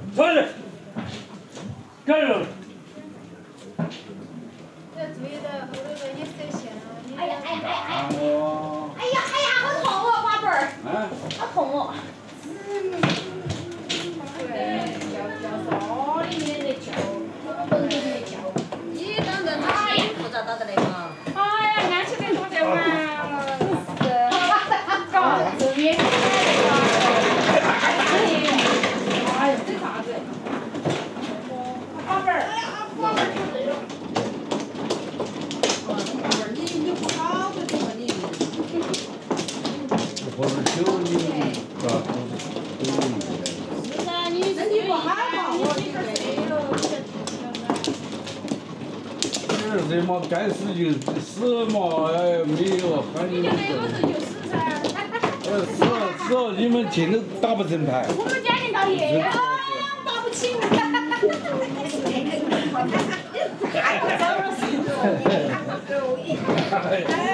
快点，干了。 这注意的后头的也塞线了。 哎呀，好痛哦，宝贝儿。好痛哦。对，叫骚里面的叫，蹦里面叫。你当人他也不咋打得来嘛。哎呀，俺现在多在玩了，是。搞这边的哎呀，这啥子？宝贝儿，宝贝儿就对了。宝贝儿，你不好，就这么你。 我是9厘米，是吧？ 是噻，你身体不好嘛，我这个累了， 这嘛该死就死嘛，哎，没有喊你们就是噻。 死了，你们听都打不成牌。 我们家领导也打不起。哎，